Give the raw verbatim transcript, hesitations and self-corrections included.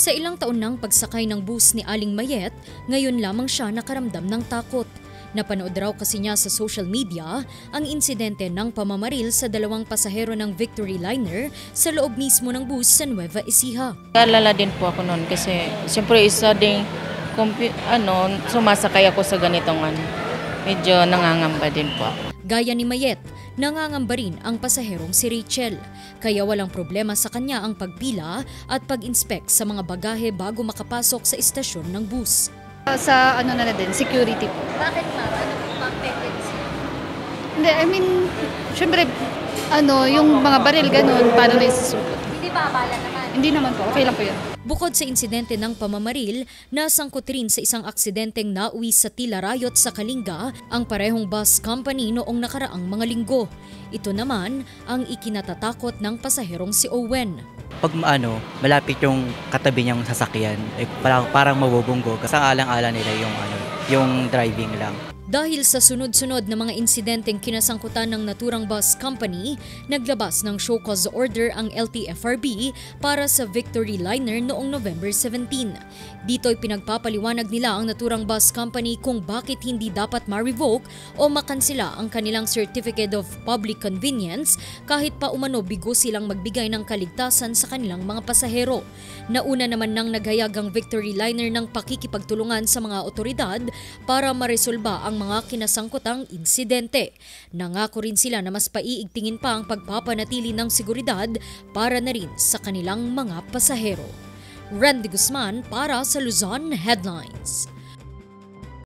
Sa ilang taon ng pagsakay ng bus ni Aling Mayet, ngayon lamang siya nakaramdam ng takot. Napanood raw kasi niya sa social media ang insidente ng pamamaril sa dalawang pasahero ng Victory Liner sa loob mismo ng bus sa Nueva Ecija. Alala din po ako noon kasi siyempre isa ding ano, sumasakay ako sa ganitong ano. Medyo nangangamba din po. Gaya ni Mayet, nangangamba rin ang pasaherong si Rachel. Kaya walang problema sa kanya ang pagpila at pag-inspect sa mga bagahe bago makapasok sa istasyon ng bus. Sa ano na, na din, security po. Bakit ma? Ano pang tendency? Hindi, I mean, syempre, ano, yung mga baril ganun, paano na isusuot? Hindi ba abala naman? Hindi naman po, okay lang po yan. Bukod sa insidente ng pamamaril, nasangkot rin sa isang aksidenteng nauwi sa Tila Rayot sa Kalinga ang parehong bus company noong nakaraang mga linggo. Ito naman ang ikinatatakot ng pasaherong si Owen. Pag ano, malapit yung katabi niyang sasakyan, eh, parang, parang mabubunggo. Kasi alang-ala nila yung, ano, yung driving lang. Dahil sa sunod-sunod na mga insidenteng kinasangkutan ng naturang bus company, naglabas ng show cause order ang L T F R B para sa Victory Liner noong November seventeenth. Dito'y pinagpapaliwanag nila ang naturang bus company kung bakit hindi dapat ma-revoke o makansela ang kanilang Certificate of Public Convenience kahit pa umano bigo silang magbigay ng kaligtasan sa kanilang mga pasahero. Nauna naman nang naghayag ang Victory Liner ng pakikipagtulungan sa mga otoridad para maresolba ang mga kinasangkutang insidente. Nangako rin sila na mas paiigtingin pa ang pagpapanatili ng seguridad para na rin sa kanilang mga pasahero. Randy Guzman para sa Luzon Headlines.